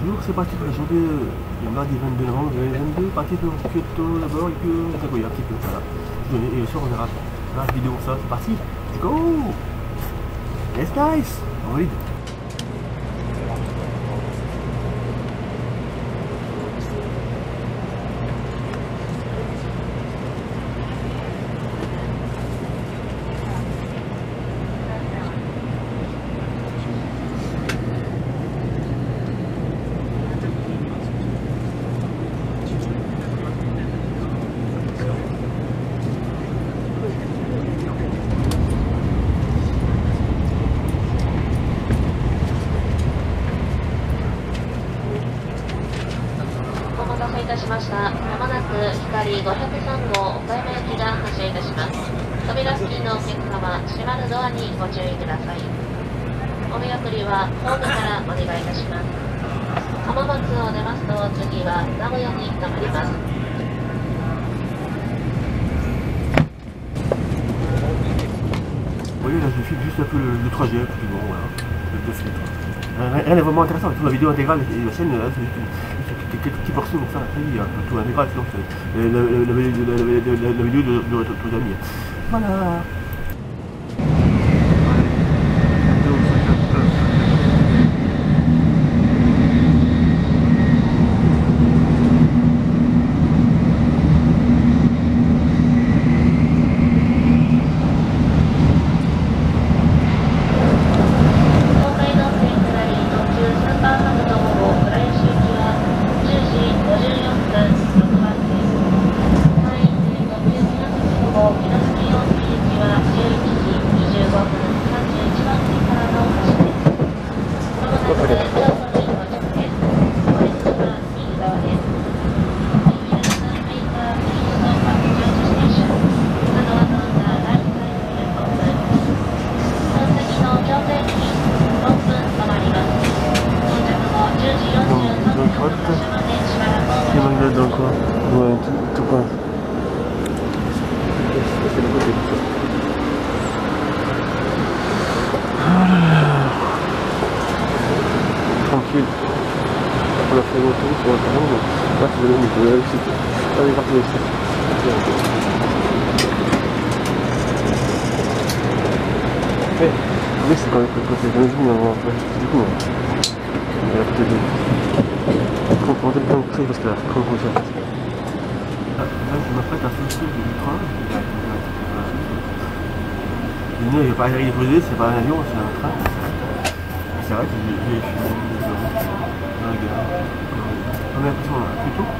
Donc c'est parti pour la journée du mardi 22 novembre 2022, parti pour Kyoto d'abord et puis Nagoya un petit peu, voilà. Et le soir on verra la vidéo ça, c'est parti, let's go. It's nice, on valide. まもなく光503号岡山行きが発車いたします。扉付近のお客様、閉まるドアにご注意ください。お見送りはホームからお願いいたします。浜松を出ますと次は名古屋に停まります。 Vous voyez là je filme juste un peu le trajet, puis bon voilà, le filtre. Rien n'est vraiment intéressant, toute la vidéo intégrale et la chaîne, c'est quelques petits portions pour ça, après il y a un peu tout intégral, sinon c'est la vidéo de votre ami. Voilà. Tranquille. On a fait le tour sur le terrain, là c'est le niveau de la réussite. Là on est parti ici. Oui, c'est quand même le côté d'un jour, mais du coup, il y a peut-être des... On peut pas créer parce que là, comment on fait. Là, je m'apprête à sortir du train. Il n'y a pas à y poser, c'est pas un avion, c'est un train. C'est vrai que j'ai on a l'impression plus tôt.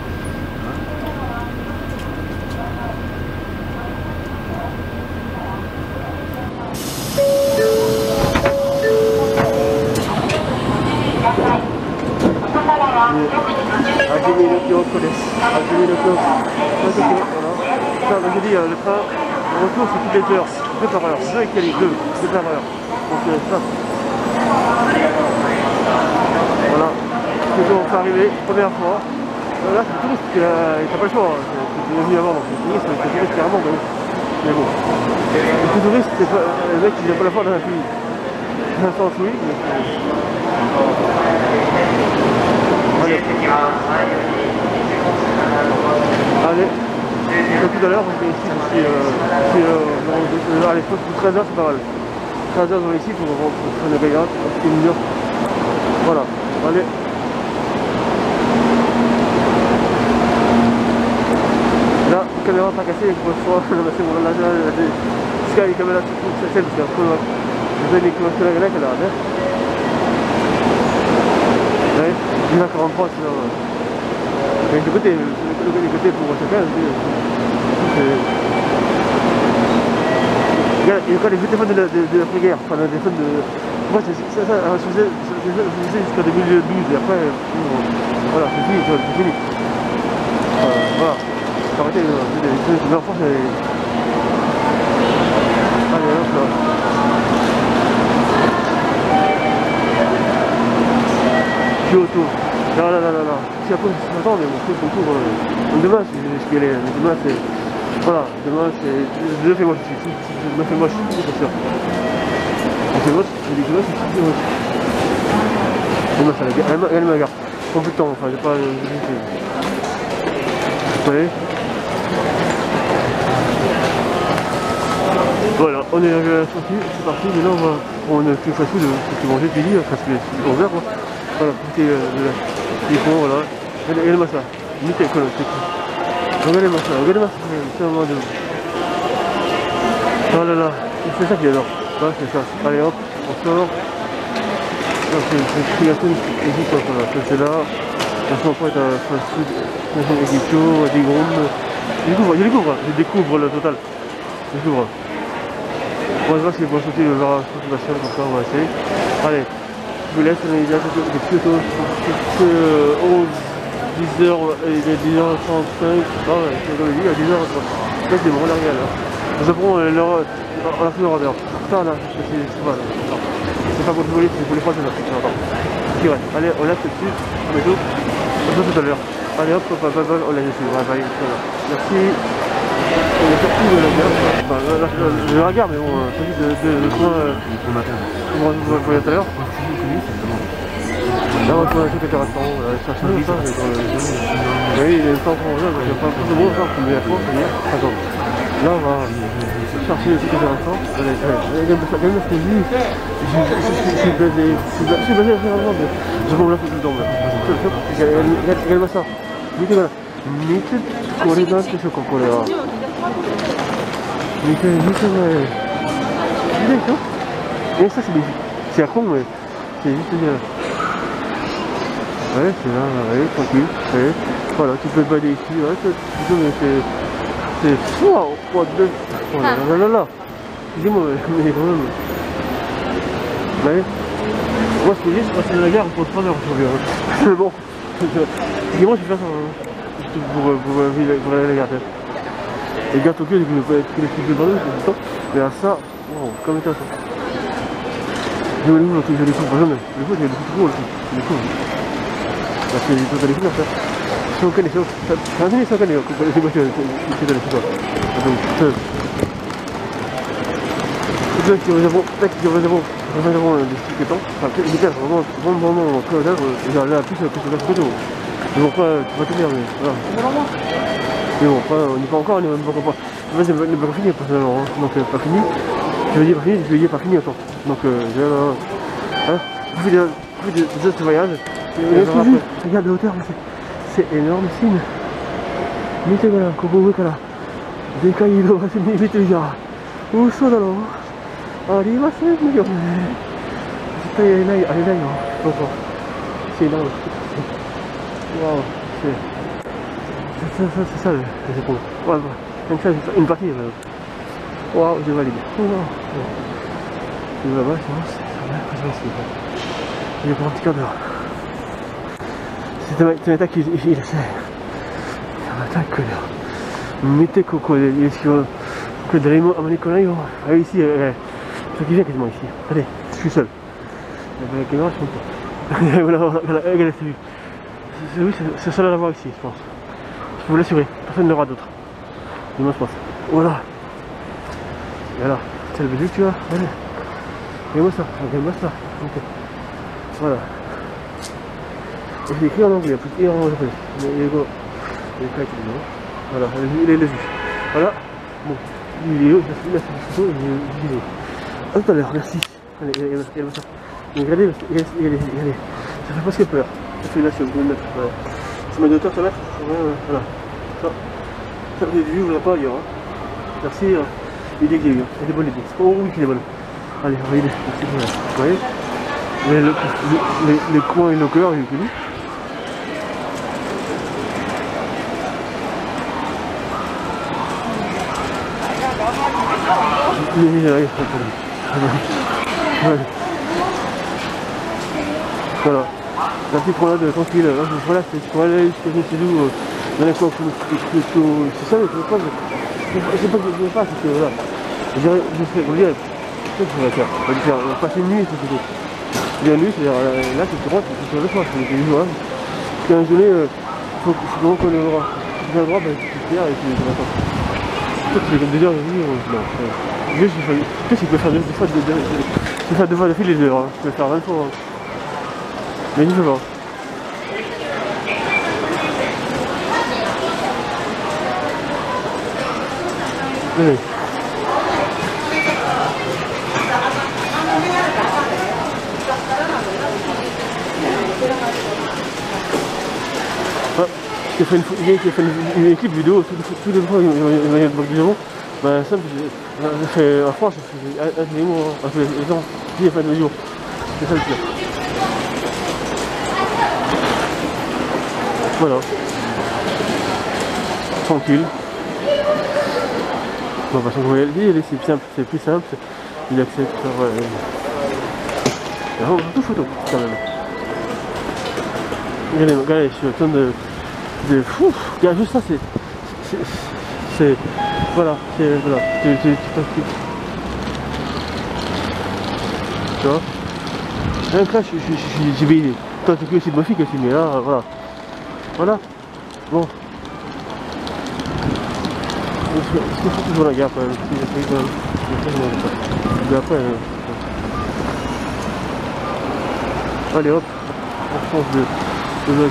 Je dis, le train, le retour c'est toutes les heures, 2 par heure, 2 égale 2 par heure. Donc ça. Voilà, c'est bon, c'est arrivé, première fois. Là c'est le touriste, t'as pas le choix, c'est venu avant, donc le touriste, c'est le touriste qui remonte, mais bon. Le touriste, c'est pas, le mec il n'a pas la foi dans un pays. Dans un sens oui, mais allez, tout à l'heure, on était ici, allez, je pense que 13h c'est pas mal. 13h on est ici pour faire une gaillard, c'est une heure. Voilà, allez. Là, la caméra pas cassée, pour une fois, c'est bon, là, c'est la caméra toute celle, parce qu'après, je vais les commencer la galette, là, hein. Ouais, 1h43, sinon. Mais le côté pour chacun, il y a encore les vieux téléphones de l'après-guerre, enfin les téléphones de... Moi ça je faisais jusqu'en 2012 et après, voilà, c'est fini, c'est fini. Voilà, j'ai arrêté les enfants, c'est... Allez, hop là. Kyoto. Non. Si après, attends, mais mon truc, donc demain, je vais aller, demain c'est... Voilà, demain c'est... Demain fait moche, demain fait moche, c'est sûr. On fait moche, je dis que demain c'est moche. Demain, elle me regarde. prend plus de temps, enfin j'ai pas... Ouais. Voilà, on est arrivé à la sortie, c'est parti, mais là on va prendre plus facile de manger du lit, parce que c'est 11h quoi. Voilà, les ponts, voilà. Regardez-moi ça, nickel, regardez-moi ça, c'est un moment de... Oh là là, c'est ça qu'il adore. Ouais, c'est ça. Allez hop, on sort. C'est une création qui existe, voilà, c'est là. Maintenant, on est à fast-food, Egipto, des groupes. Je découvre le total. Je découvre. On va voir si les bons sauter vers la consommation, comme ça, on va essayer. Allez, je vous laisse, on est déjà depuis 11, 10h, il est 10h35, ah ouais, c'est comme je dis, à 10h, là c'est bon, on arrive à l'heure. Nous avons l'heure, on a fait l'heure d'heure. Ça là, c'est pas pour le voler, c'est pour les fois, c'est ça. Ok, ouais, allez, on lâche dessus, à bientôt, on se voit tout à l'heure. Allez hop, on lâche dessus, voilà, merci. On est sorti de la gare, de la gare, mais bon, celui de coin, on va tout à l'heure. Là, on va trouver un truc intéressant, ça change ça. Oui, il y a une temps qu'on regarde, il n'y a pas plus de monde, mais la France, attends. Là, on va chercher des trucs intéressants. Regarde ce que je dis. Je suis basé à faire un mais je vais me la faire dedans. Regarde-moi ça. Regarde-moi ça. 見てこれなんでしょうかこれは見てないいいでしょet ça c'est à con mais c'est juste bien ouais c'est là ouais tranquille ouais. Voilà tu peux te balader ici ouais c'est fou quoi de oh là là là dis-moi mais quand même ouais moi ce que je dis c'est passer de la gare pour 3 heures c'est bon dis-moi je vais faire ça pour aller regarder. Les gars Tokyo, ils ne peuvent pas être les types de bandeaux, c'est tout le temps. Mais à ça, wow, comme intéressant. Je vais l'ouvrir, je les couvre jamais. Le coup, je les couvre aussi. Je les couvre. Parce que j'ai tout à les faire, ça. Si on connaît ça, c'est un peu ça, on connaît, les voitures, c'est dans les choses. Donc, peut-être qu'ils réserveront des tickets temps. Enfin, peut-être qu'ils vraiment très au hasard, là, plus de la photo. Mais bon, tu vas te dire, mais voilà. Mais bon, on n'est pas encore, on n'est même pas encore. Moi, c'est pas fini personnellement, hein. Donc pas fini. Je veux dire pas fini, je veux dire pas fini autant. Donc profitez de ce voyage. Regarde de hauteur, c'est énormissime. Miteからここ上からでかい色が見てるじゃん。嘘だろ。ありませんよね。絶対あれないよ。そうそう。c'est énorme. Waouh, c'est ça le Japon. Waouh, une partie. Waouh, j'ai validé. Et là-bas, c'est impressionnant. Il y a pour un petit quart d'heure. C'est un attaque, il essaie. C'est un attaque que mettez coco, que de l'émo américain. Ici, ce qui vient quasiment ici. Allez, je suis seul. La caméra, je compte pas. Voilà, regardez, c'est lui. Oui, c'est seul à l'avoir ici, je pense. Je peux vous l'assurer, personne ne l'aura d'autre. Dis-moi, je pense. Voilà. Et alors, c'est le vue que tu as. Allez. Regarde-moi ça. Ok. Voilà. Et c'est écrit en anglais, il y a plus en japonais. Il est voilà, il est le vue. Voilà. Bon. Il est où? Il a fait une photo, il est où? À tout à l'heure, merci. Allez, regarde-moi ça. Regardez, ça fait presque peur. Ça fait là, si vous pouvez le mettre. Voilà. Ça met de hauteur, ça met. Voilà. Ça vous avez vu, vous n'avez pas ailleurs. Hein. Merci. L'idée qu'il y a eu. Elle est bonne l'idée. Oh oui, qu'elle est bonne. Allez, regardez. Merci. Vous voyez les coins et nos cœurs, il est connu. Voilà. La petite promenade tranquille, voilà, c'est pour aller chez nous, dans la cour, c'est ça, mais je sais pas que je veux pas, c'est que voilà. Je fais, on dirait, c'est ce que je vais faire. On va passer une nuit, c'est plutôt. La nuit, c'est-à-dire là, tu rentres, tu fais le soir, c'est une journée. Parce qu'un journée, il faut vraiment qu'on ait le droit. Si tu as le droit, tu te et tu attends. Peut-être que c'est comme 2 heures et demie, non. Juste, peut-être qu'il peut faire 2 fois de fil les 2 heures, je peux faire 20 fois. Mais je sais pas. Venez. Qui a fait une clip vidéo tous les fois, il y a des vidéos. Ben ça, en France, les gens qui ont fait des vidéos. C'est ça le pire. Voilà. Tranquille. Bon, parce que vous voyez le dire, c'est plus simple. Il accepte de faire. Tout photo quand même. Regardez, je suis en train de fou. Regarde, juste ça, c'est. Voilà, c'est. Voilà. Tu vois? Rien que là, j'ai veillé. Toi, tu peux aussi de ma fille aussi, mais là, voilà. Voilà. Bon. Il faut toujours la gare quand même. Et après. Allez hop, on change de bloc.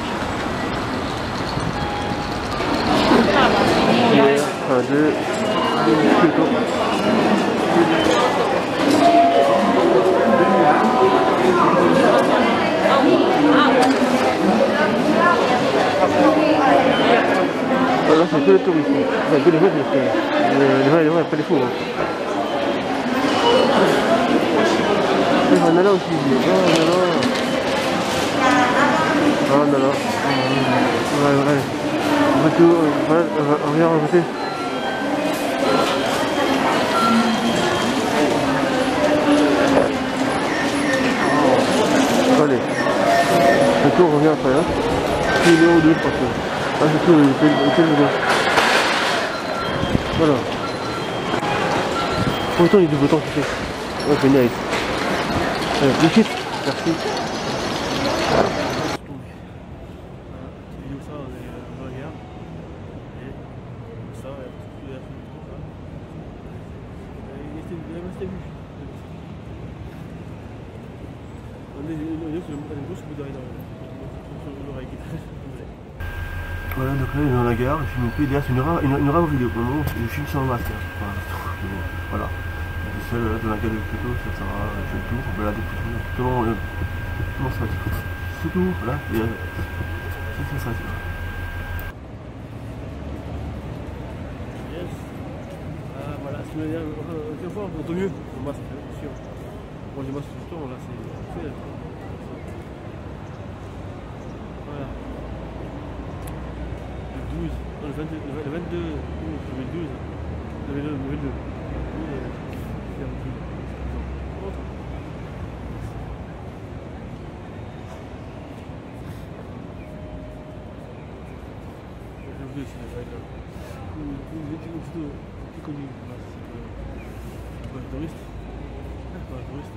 1, 2, Kyoto. Là c'est que les touristes, enfin que les vrais, les vrais, pas les fous. On a là aussi, oh là là, ouais. Retour, on vient remonter. Allez, retour, on revient après, hein. C'est numéro 2, je pense. Ah, c'est tout, c'est le numéro. Voilà. Autant il y a du beau temps qui fait. Ouais, c'est nice. Allez, plus vite. Merci. Voilà, donc là, il est dans la gare, je me prie, derrière, c'est une rare vidéo pour le moment, je filme sans masque. Voilà. Je suis seul dans la gare de Kyoto, ça sert à je fais le tour, on peut regarder tout le monde. Comment ça va être? C'est tout, voilà, et c'est ça. Yes. Voilà, c'est une dernière fois, on entend mieux, le masque, c'est sûr. Bon, les masques tout le temps, là, c'est. Voilà. Le 12, non, le 22, le 12, le 22. C'est connu, c'est pas un touriste. C'est pas un touriste.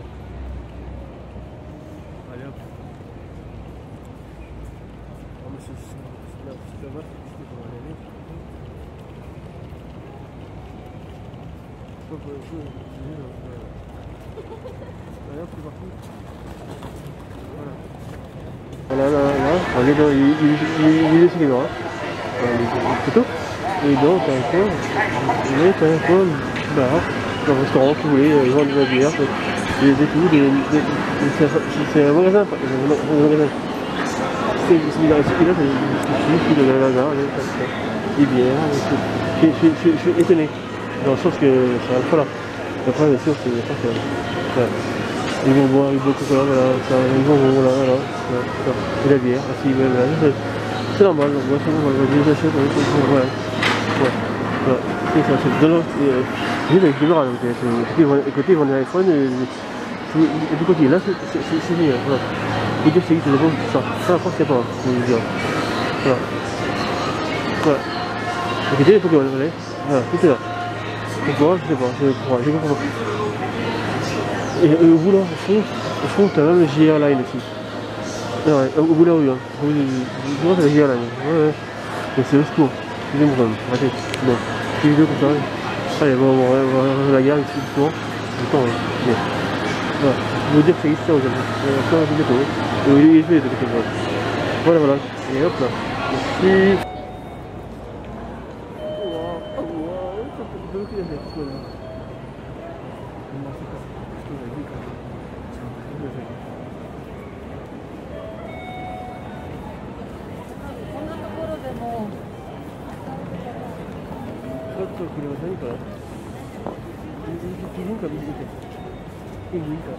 Allez hop. C'est là-bas, c'est qu'on va aller. Allez hop, c'est parti. Voilà, là, il est sur les bras. Les photos. Et donc, t'as un coin, bar, dans un restaurant, si vous voulez, ils vendent de la bière, des tout, c'est un magasin, c'est là, c'est de la gare, des bières, je suis étonné, dans le sens que c'est un peu là. Après, bien sûr, c'est ils vont boire avec beaucoup de cola, voilà, ils vont voilà, et la bière, ainsi, voilà, c'est normal, donc moi, c'est bon, voilà. Ouais, c'est ça, c'est de l'autre. J'ai le caméra, côté on est iPhone, du côté là c'est mieux. Voilà. Le dire c'est que c'est bon, ça après c'est pas, je veux dire. Voilà. Voilà. Le côté il faut que voilà, tout est là. Pourquoi je sais pas, j'ai pas compris. Et au bout là, au fond t'as même le GR Line aussi. Ouais, au bout là oui, tu vois t'as le GR Line. Ouais, mais c'est au secours. Excusez-moi quand même, arrêtez. Bon, petite vidéo comme ça. Allez, bon, on va la gare ici, doucement. Du temps, oui. Bien. Voilà, je veux dire que c'est ici, aujourd'hui. Encore un bientôt. Il est fait de quelque chose. Voilà. Et hop là. Merci. ちょっと車何かキリンか見ててキリンか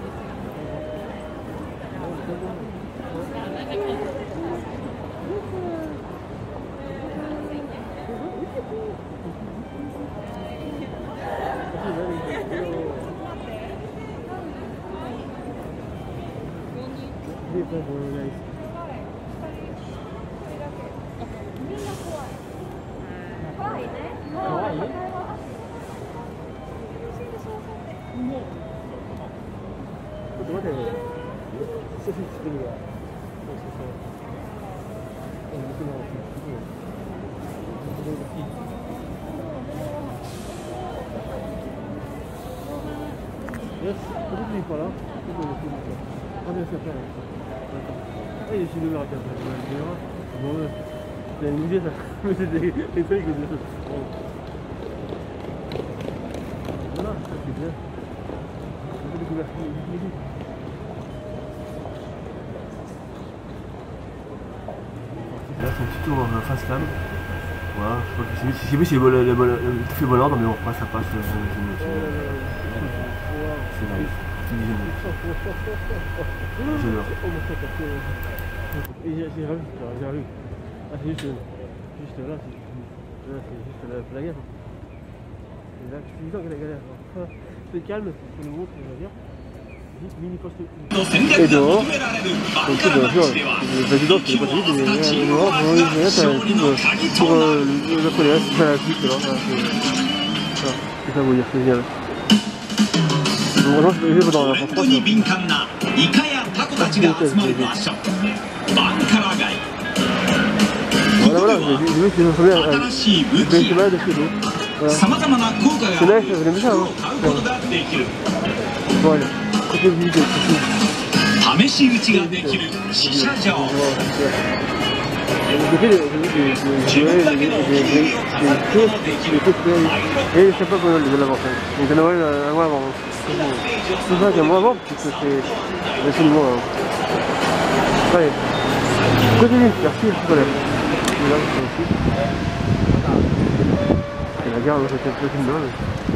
Yes, peut-être qu'il est pas là. Ah bien c'est ça. Ah il est chez le verre à 4 bon, c'est une idée ça. Mais c'est des trucs de choses. Voilà, ça c'est bien. Un peu de couverture. Là c'est un petit tour face cam. Voilà, je crois que c'est tout fait bon ordre, mais bon, après ça passe. C'est nice. J'adore. Et j'ai revu. Ah, c'est juste là, c'est juste la gare. C'est là que je suis disant que la galère. C'est calme, c'est nouveau, c'est la gare. Mini poste. Et dehors, donc c'est bien sûr, le président c'est pas vite, mais dehors, t'as un film pour la première, c'est ça la suite, là. C'est ça vous dire, c'est génial. Voilà, je vais dans la France. Voilà, j'ai vu qu'ils ont trouvé un festival de chez nous. Voilà. C'est là, je venais bien, hein. Bon, allez, côté visite, et je sais pas comment les l'avoir fait. Donc, Noël, avant. C'est ça qu'un mois avant, parce que c'est le mois. Allez, continue, merci, je te lève. Et là, c'est aussi. C'est la gare, c'était un peu une bonne.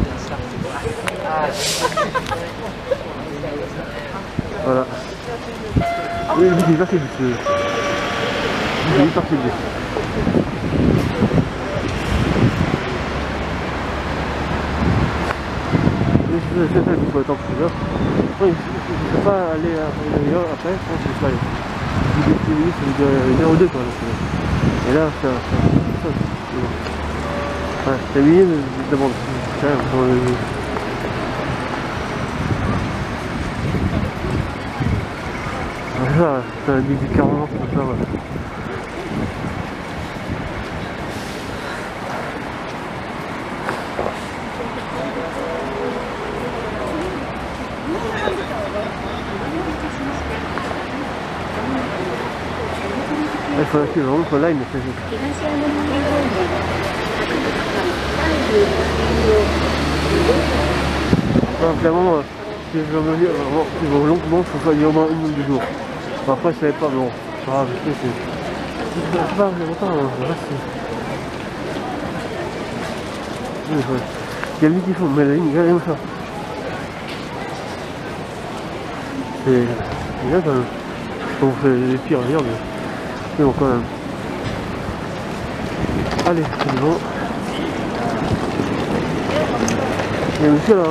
Voilà. Oui, il est parti vite. Il est parti vite. C'est ça qu'il faut attendre plusieurs. Je ne peux pas aller à l'ailleurs après, je pense que je peux aller. C'est une heure ou deux quoi. Et là, ça. Ouais, c'est milliers de demandes. Ça, c'est un 18-40, comme ça, ouais. Il faut suivre l'autre line, mais c'est juste. Clairement, si je veux dire, si vous longuement, il faut faire au moins une ou deux jours. Bon, après, je savais pas, bon, c'est grave, je sais, c'est pas longtemps, le reste, il y a lui qui font, mais la ligne, regardez ça. C'est bien quand même. On fait les pires à dire, mais bon, quand même. Allez, c'est bon. Il y a un monsieur là.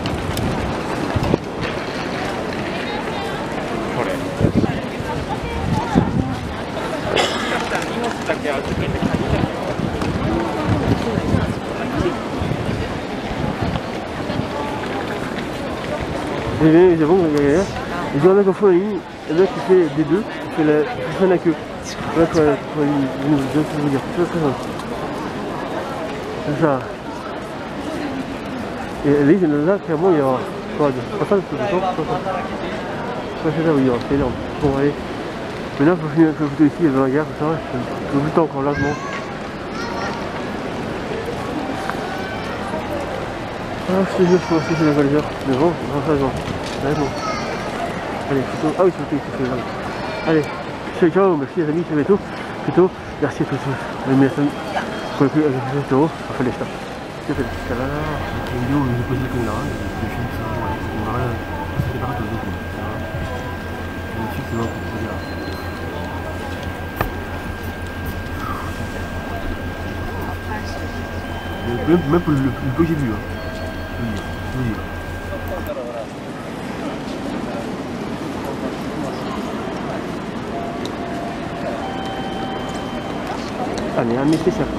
C'est bon, il y en a qui font la ligne, il y en a qui fait des deux, qui fait la queue. Là, pour la ligne, je vais vous dire, c'est très simple. C'est ça. Et là, il y en a clairement, il y aura quoi de pas ça, c'est du temps, c'est ça, oui, c'est énorme. Bon, allez. Maintenant, il faut finir le photo ici, il y a dans la gare, tout ça, je vous le temps encore largement. Ah, je te jure, je pense que c'est la valeur. Mais bon, ça, non. Allez, bon. Allez, photo. Ah oui, c'est photo ici, c'est vrai. Allez, ciao, merci les amis, c'est bientôt. Plutôt. merci à tous.皆さん、これからの人をお疲れでした。ということで、vidéo où je pose les caméras, je filme ça, voilà, on va rien, ça fait pas de beaucoup, ensuite c'est bon pour dire. Même pour le peu que j'ai vu, je vous dis. Ah mais un métier ça.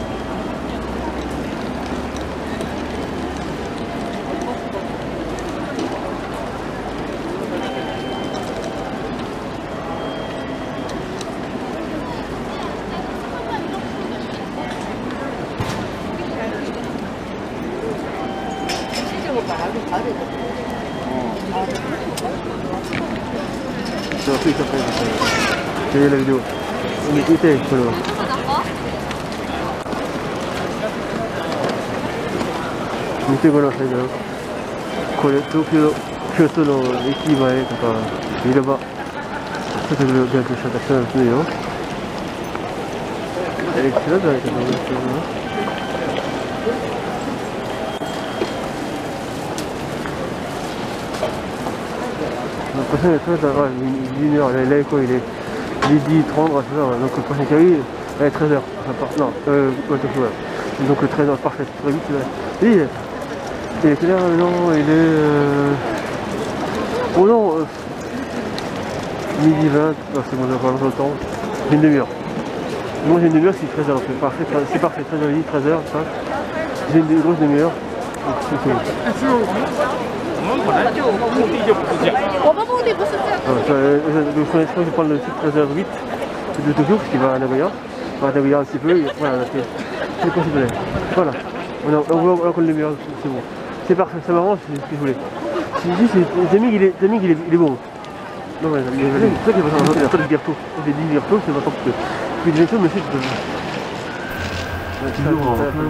J'ai la vidéo. On est quitté, voilà. 見てくださいよ。これ東京の駅前とか見ればちょっと逆したたくさんするよ。知らないけどね。Le prochain étage, il est quoi, il est midi 30, donc le prochain carré, elle est 13h. Non, donc 13h, parfait, très vite. Oui, il est quelle heure? Non, il est... Oh non, midi 20, c'est bon, j'ai pas longtemps le temps. J'ai une demi-heure. Moi j'ai une demi-heure, c'est 13h, c'est parfait, 13h, 13h, ça. J'ai une grosse demi-heure. Le premier je vais prendre le site 13h08 de Tokyo parce qu'il va à Nagoya. On va à Nagoya un petit peu, voilà, c'est possible. Voilà, on voit qu'on le meilleur, c'est bon. C'est parfait, ça m'arrange, c'est ce que je voulais. Jamie il est bon. Non mais c'est ça qui va faire un peu de gâteau. J'ai dit gâteau, c'est pas tant que... Puis les gâteaux, mais c'est... Toujours en plein,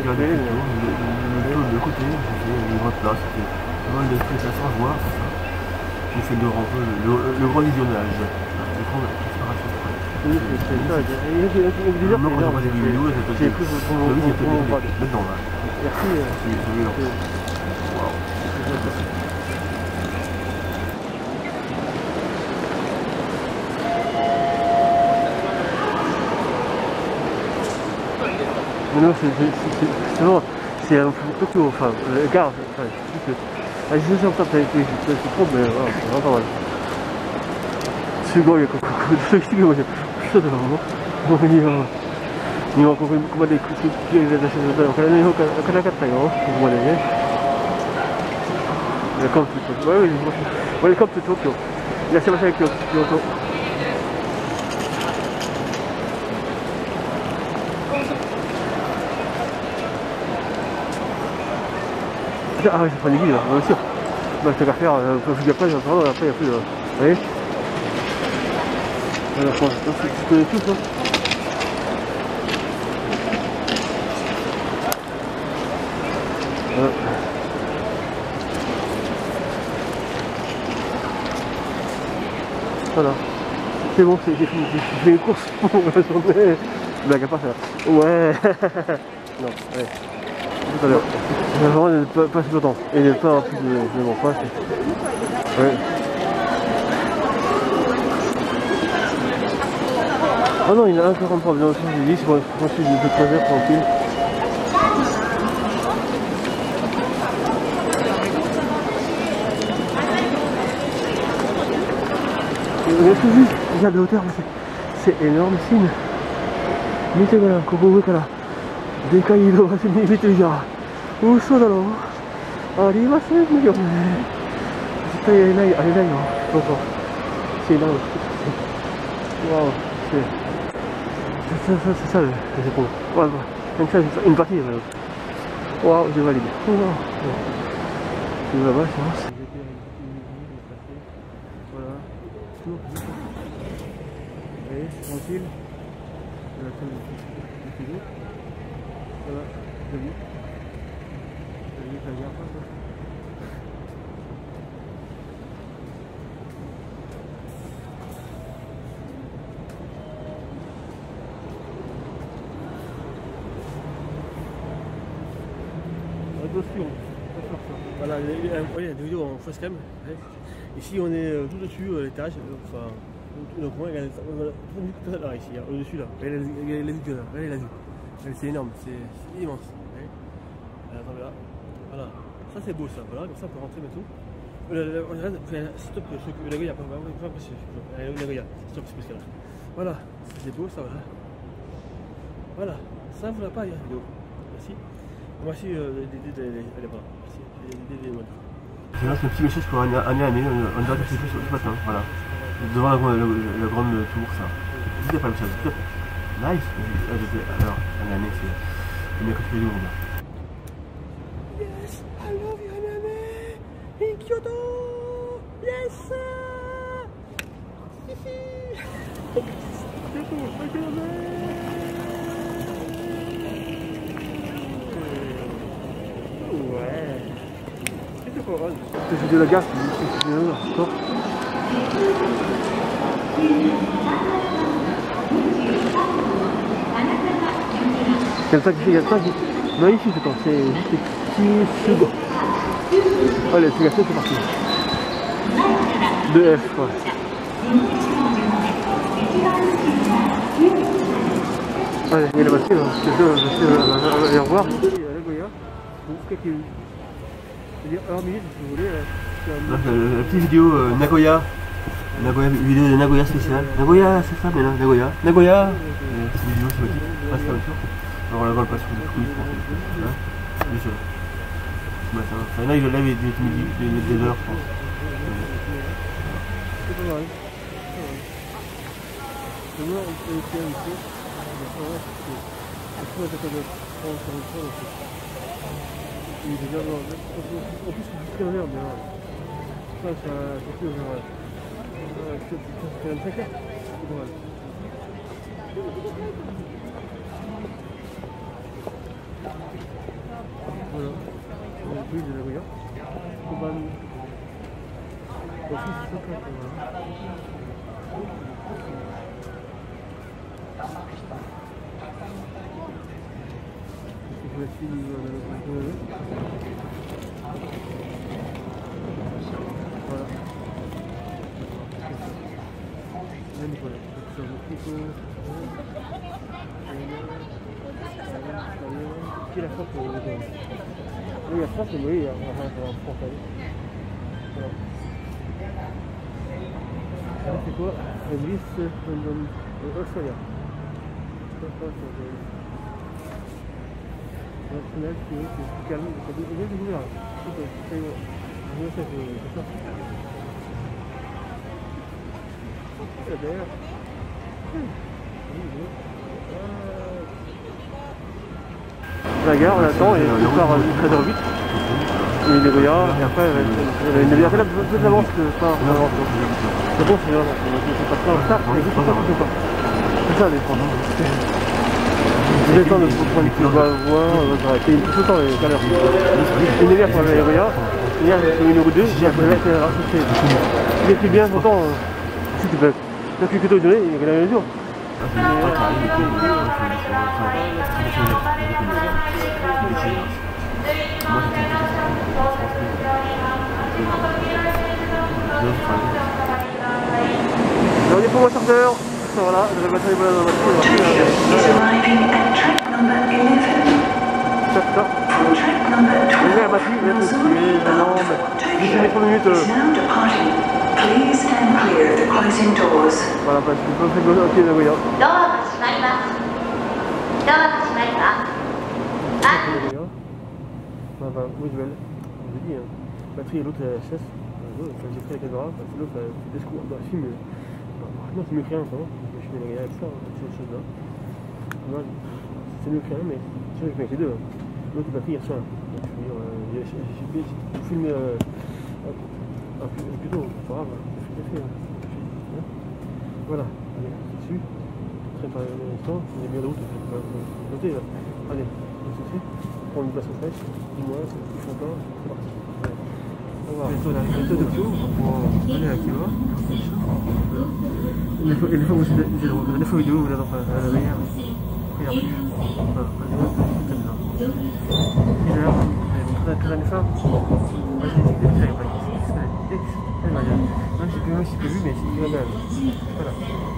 le côté, j'ai une grande place, pas mal de trucs à voir, c'est ça. J'essaie de rendre le grand visionnage. Le grand exploration. Oui, c'est ça. Moi, quand j'ai pas des vidéos, j'ai pris maintenant là. Merci. Non, c'est bon, c'est un peu Tokyo, enfin, gare,あ、自転車を買ったりして、飛んで、なんかすごい、ここ来てくれました。人だろう。もう今ここまで来てくれた人だったらお金の方がなかったよ。ここまでね。Welcome to Tokyo. いらっしゃいませ、京都。Ah oui, ça prend des guides là, bien sûr. Bah, t'as qu'à faire, après, il n'y a plus de... Vous voyez. Alors, tu connais tout ça. Voilà. C'est bon, j'ai fait une course pour la journée. Blague à part ça. Ouais. Non, allez. Tout à l'heure. Vraiment de ne pas passer longtemps et de ne pas avoir plus de mon poste. Ouais. Ah non, il y en a un 43, bien sûr, j'ai dit, c'est pour ensuite de 3 heures tranquille. Est-ce que juste, regarde la hauteur, c'est énorme, signe. Mite voilà, koko ue kara. Dekai iro bashi ni miteるじゃん。嘘だろ。ありませんよね。絶対あれないよ。そうそう。C'est là. Waouh, c'est ça, c'est bon. Voilà, comme ça, une partie. Waouh, je valide. Oh non. Tu vas voir, je pense. Voilà. Tout. Allez, tranquille. Voilà, j'ai vu. Ça vient pas ça. dessus. Voilà, il y a des vidéos en face cam. Ici, on est tout dessus, l'étage. Enfin, donc, moi, regardez, là, ici, au-dessus, là. Regardez la vue, là. Regardez la vue. C'est énorme, c'est immense. Attendez là. Voilà. Ça, c'est beau, ça. Voilà, comme ça, on peut rentrer bientôt. Stop, la Goya, pas passer. La Goya, stop, c'est plus qu'à là. Voilà, c'est beau, ça, voilà. Voilà, ça, vous l'avez pas, la vidéo. Merci. Voici allez voir. Merci. Je lance un petit message pour Anya Aimé, on dirait que c'est plus ce matin, voilà. Devant la grande tour, ça. N'hésitez pas à le faire, s'il te plaît. Nice. Alors, Anya Aimé, c'est une catégorie du monde. Yes, I love you, Anya Aimé. In Kyoto. Yes. Ouais. C'est quoi, Ron? C'est de la gare, c'est stop. Quelqu'un qui fait quelqu'un qui... Magnifique ce temps, c'est juste des petits secondes. Allez, c'est gâté, c'est parti. 2F, quoi. Allez, il y a la voiture, je vais aller revoir. La Goya, c'est-à-dire hors minute, si vous voulez. La petite vidéo Nagoya, vidéo de Nagoya spéciale. Nagoya, c'est ça, mais là, Nagoya. C'est une vidéo sympathique, passe la voiture. Alors là, on le passe sur le cruise, bien sûr. Ce matin. Enfin, là, il lève des heures, je pense. C'est pas mal. C'est moi, on peut essayer un peu. C'est pas de prendre sur le toit. Il est déjà en plus, c'est très vert, mais ça, c'est plus vert. C'est quand même très clair. C'est pas mal. Voilà. On a plus de la Goya. On va aussi, c'est ça, voilà. Qui la frappe oui, la frappe, oui, c'est quoi? Elvis Australia. National, c'est calme, c'est découvert. C'est d'ailleurs. La gare, on attend et on part très vite. Il est Goya, et après, il a fait un peu d'avance que ça. C'est bon, c'est l'avance. C'est pas ça, mais c'est pas. C'est ça, les prendre. J'ai le temps de prendre une petite voie, j'ai tout le temps les galères. Une élève pour aller à Goya, hier j'ai une numéro 2, j'ai appelé à rassocier. Il était bien content, si tu peux. Donc, que tu as donné, il y a la mesure. On est pour mon chargeur. Voilà, je vais mettre les balles dans la voiture. On est à Massy, on est maintenant 3 minutes. Voilà, parce que c'est le pied de Goya. Visuel, on vous dit, batterie et l'autre SS. J'ai pris la caméra, l'autre c'est des secours dans le film. Non, c'est mieux que rien, ça va. Je suis bien avec ça, c'est autre chose là. C'est mieux que rien, mais c'est vrai que avec les deux. L'autre batterie, il reçoit. J'ai filmé plutôt, c'est pas grave, c'est fait. Voilà, allez, dessus. Très par l'instant, il y a bien d'autres, notez là. Allez, c'est prendre une place au fraîche, dis-moi, c'est content, c'est parti. On va bientôt la méthode de Kyo pour aller à Kyo. Et les fois vidéo, vous l'avez enfin à la meilleure. Et après, voilà, c'est comme ça. 6 heures, 그다음에서 non, j'ai plus vu, mais c'est voilà. Voilà.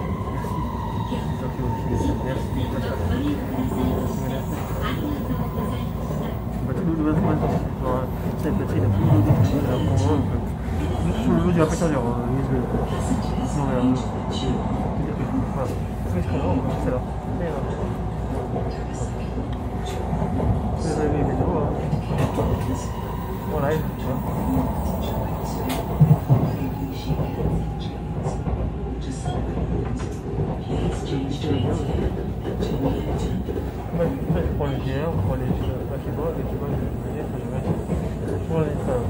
Je prends les bières, on prend les paquets-bois, et tu vois, je prends les ça.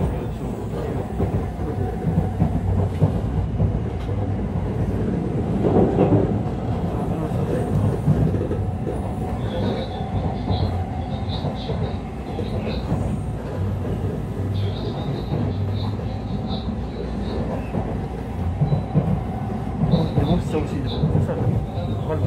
Mais bon, c'est ça aussi, c'est ça, voilà.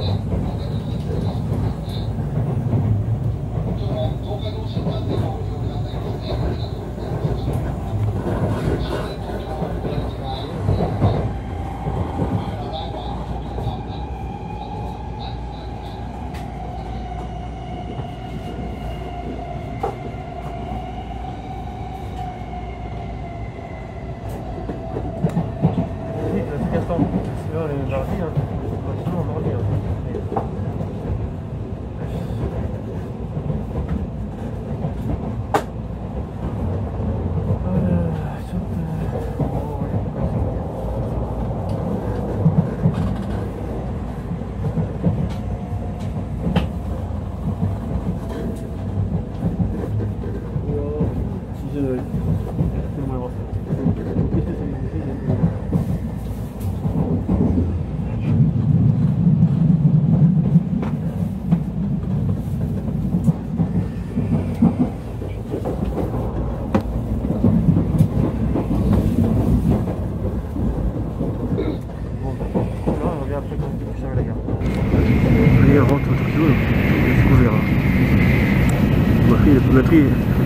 Allez, on rentre au Tokyo, on verra. On a pris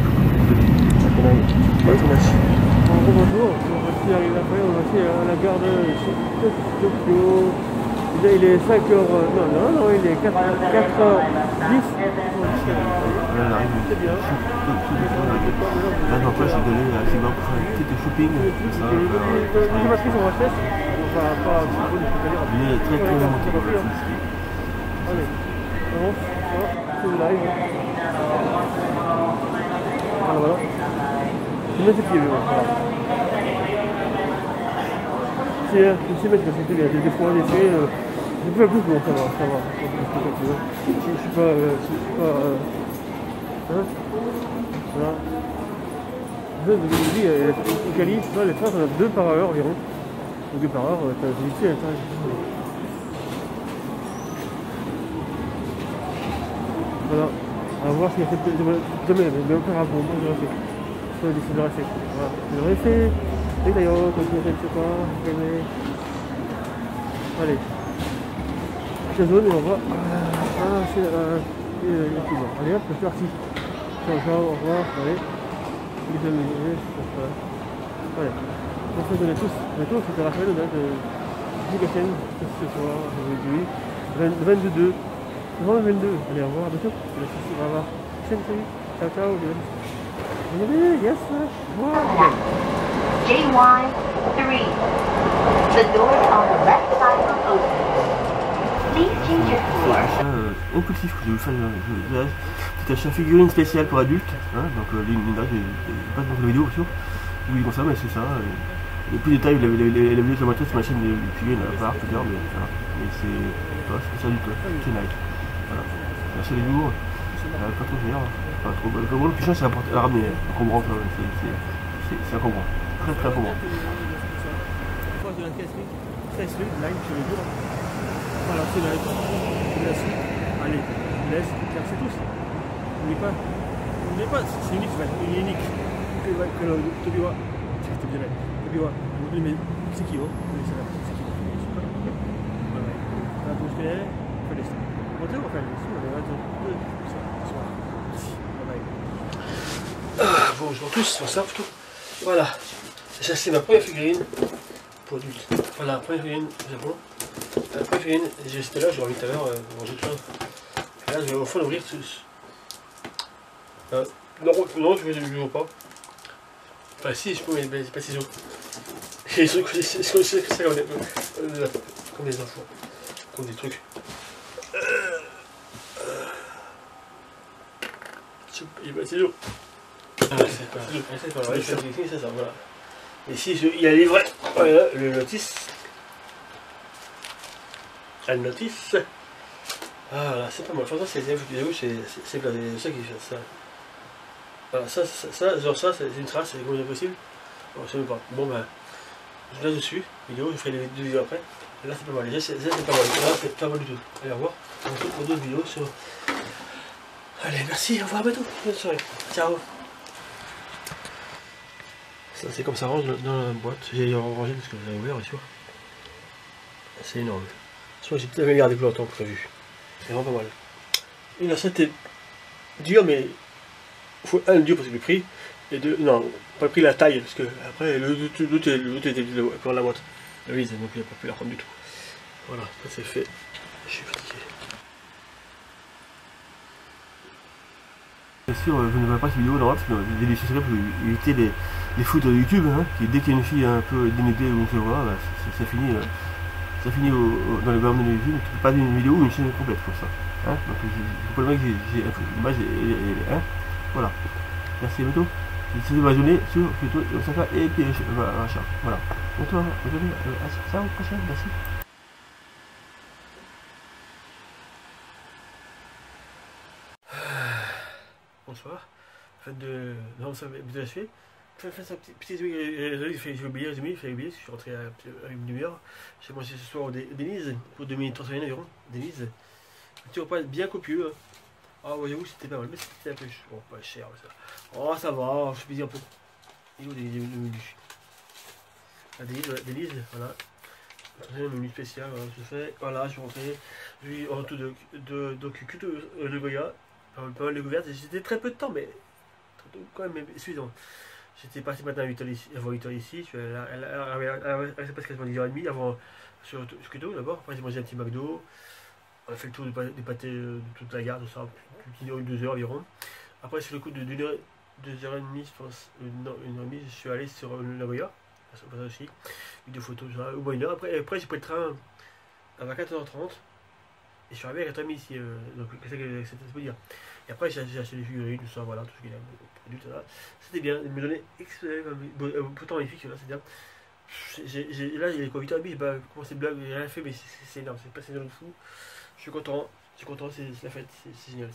bonjour, on va aussi arriver après, on va aussi à la gare de Tokyo. Il est 5h, non, il est 4h10. C'est bien. Là, dans quoi j'ai donné à Zima pour faire un petit shopping. Les matrices en HS, on va pas il est très très long. Allez, avance, c'est le live. Voilà. Je mets ses pieds, voilà. C'est une semaine que c'était bien, j'ai des fois en effet, j'ai plus un coup, bon, ça va. Je suis pas, hein, voilà. Je vous dis, au Cali, les trains, on a 2 par heure environ. 2 par heure, t'as vite fait, voilà, on va voir s'il y a peut-être mais aucun rapport, moi je le refais. Je vais décider de le refaire. Voilà, je le refais. Et d'ailleurs, quand je ne sais pas, je connais. Allez. La zone et on va. C'est bon. Allez hop, c'est parti. Ciao, au revoir. Allez. Les amis, allez. On se donne tous. Bientôt, c'était Raphaël de Gigachen ce soir, aujourd'hui. 22. Avant le 22. Allez, au revoir, à bientôt. On va voir. Salut. Ciao. Yes, wow. JY3. The doors on the left side will open. Please change your floor. Impulsif, je vais vous faire une petite achat figurine spéciale pour adultes. Hein, donc Linda, j'ai pas de vidéo bien sûr. Oui, comme ça, mais c'est ça. Et plus de détails, la vidéo que je vais montrer sur ma chaîne de figurines à part, plus tard, mais voilà. Mais c'est spécial du tout. C'est nice. Voilà. Merci les jours. Pas trop cher. Pas trop bon. Le plus cher, c'est à ramener. Encombrant, c'est encombrant. Très encombrant. Line sur les jours. Voilà, c'est la suite. Allez, laisse, c'est tout. N'oubliez pas, c'est unique, il est unique. Que le Tobiwa, mais c'est qui, c'est là, c'est qui. Voilà. Là, tout ce qu'il y a, on fait les stars. On va faire les sous, on va faire 2, ça, bye bye. Bon, on joue tous sur ça plutôt. Voilà, ça c'est ma première figurine pour adulte. Voilà, première figurine Japon. La première figurine, c'était là, je l'ai remis tout à l'heure, j'ai plein. Et là, je vais au fond l'ouvrir tous. Non, je ne joue pas. Enfin, si, je peux, mais c'est pas ciseaux. Et c'est ça comme des enfants, comme des trucs. Il va ciseaux. Ah, c'est pas vrai, c'est ça, voilà. Et ici, il y a les vrais. Voilà, le notice. La notice. Ah, voilà, c'est pas mal. Franchement, c'est ça qui fait ça. Voilà, genre ça, c'est une trace, c'est comment possible. Bon, je sais pas. Bon, ben, je laisse dessus, vidéo, je ferai les 2 vidéos après. Et là, c'est pas mal. C'est pas mal. Là, c'est pas mal du tout. Allez, au revoir. On se retrouve pour d'autres vidéos sur. Allez, merci, au revoir, à bientôt. Bonne soirée. Ciao. Ça, c'est comme ça range dans la boîte. J'ai rangé parce que vous avez ouvert, bien sûr. C'est énorme. Soit j'ai peut-être gardé plus longtemps que prévu. C'est vraiment pas mal. Et là, c'était dur, mais il faut dur parce que le prix. Et deux, non, pas pris la taille parce que après l'autre était pour la boîte. La vis, donc il n'a pas pu la prendre du tout. Voilà, ça c'est fait. Je suis fatigué. Bien sûr, je ne vois pas cette vidéo dans parce que j'ai décidé pour éviter les foudres de YouTube, hein, qui dès qu'il y a une fille un peu dénudée ou je sais pas, bah, ça finit dans le gouvernement de YouTube. Tu peux pas faire une vidéo ou une chaîne complète pour ça. Hein, donc je peux le mec j'ai l'image hein, voilà. Merci, à bientôt. Si vous m'abonnez sur YouTube, Osaka et puis machin. Voilà. Donc, à la prochaine. Merci. Bonsoir. Fin de achevé. Faites un petit j'ai oublié, je suis rentré à une demi-heure. J'ai mangé ce soir au Denise pour 2300 yens environ. Denise. Un petit repas bien copieux. Hein. Ah, voyez-vous, c'était pas mal, mais c'était un peu bon, pas cher. Ça. Oh, ça va, je peux dire un peu. Il est où le menu? La Denise, voilà. Le menu spécial, voilà, je fais. Voilà, je suis rentré. J'ai eu en tout de Goya. Pas mal de couvertes. J'étais très peu de temps, mais quand même suffisant. J'étais parti matin avant 8h ici. Je suis allé presque quasiment 10h30 avant sur Kyoto d'abord. Après, j'ai mangé un petit McDo. On a fait le tour des pâtés de toute la gare, tout ça, une heure ou 2 heures environ. Après, sur le coup de 2h30, je pense, une heure et demie, je suis allé sur Nagoya, aussi, vidéo photo, au moins 1 heure. Après j'ai pris le train à 14h30 et je suis arrivé à 4h30 ici, donc c'est ce que je peux dire. Et après, j'ai acheté des figurines, tout ça, voilà, tout ce qu'il y a, produit, tout ça. C'était bien, il me donnait pourtant magnifique, là, c'est bien. Là, il est quoi, 8h30, j'ai pas commencé de blague, j'ai rien fait, mais c'est énorme, c'est passé dans le fou. Je suis content, c'est la fête, c'est génial,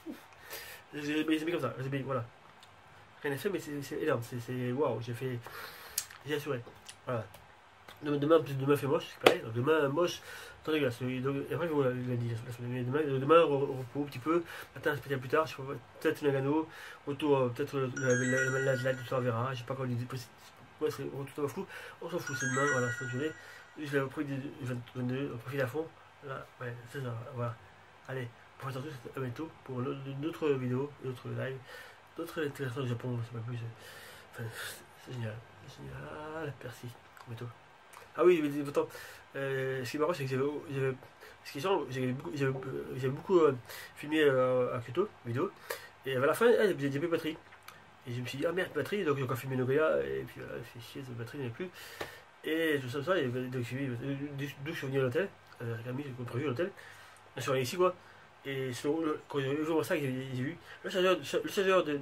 c'est bien comme ça, voilà. Rien à faire, mais c'est énorme, c'est waouh, j'ai assuré, voilà. Demain fait moche, c'est pareil, donc demain moche, dans les glaces, donc, après je vous l'ai dit, demain repos un petit peu, matin spécial plus tard, je ferai peut-être une Nagano, autour, peut-être la tout ça, on verra, je sais pas quand l'idée, ouais, c'est tout flou, on s'en fout, c'est demain, voilà, c'est une journée, je l'ai repris du 22, on profite à fond. Là, ouais, c'est ça, voilà. Allez, pour faire tous, à bientôt pour d'autres vidéos, d'autres lives, d'autres intéressantes du Japon, c'est pas plus. Enfin, c'est génial, merci, à bientôt. Ah oui, mais pourtant, ce qui est marrant, c'est que j'avais beaucoup filmé à Kyoto, vidéo, et à la fin, j'ai plus de batterie. Et je me suis dit, ah merde, batterie, donc j'ai encore filmé Nagoya, et puis voilà, c'est chier, cette batterie n'est plus. Et tout ça, et donc d'où je suis venu à l'hôtel. J'ai prévu l'hôtel, je suis arrivé ici quoi, et quand j'ai ouvert ça, j'ai vu le chargeur de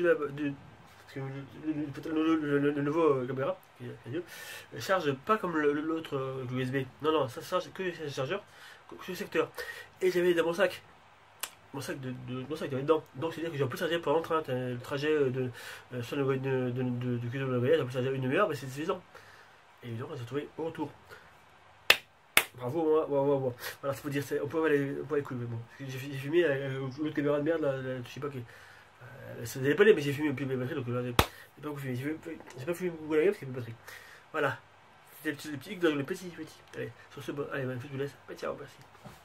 le nouveau caméra, ne charge pas comme l'autre USB, non, ça charge que le chargeur, que le secteur, et j'avais dans mon sac il y avait dedans, donc c'est à dire que j'ai pu charger pendant le trajet de Kyoto de Nagoya, j'ai pu charger 1 demi-heure, mais c'est suffisant, et donc on s'est retrouvé au retour. Bravo, moi. Voilà, ça faut dire, on peut aller couilles, mais bon. J'ai filmé l'autre caméra de merde, là, je sais pas qui. Ça n'avait pas l'air, mais j'ai filmé plus mes batteries, donc là, j'ai pas beaucoup filmé. J'ai pas filmé beaucoup la parce qu'il y a plus de batterie. Voilà. C'était le petit. Allez, sur ce, allez, je vous laisse. Ciao, merci.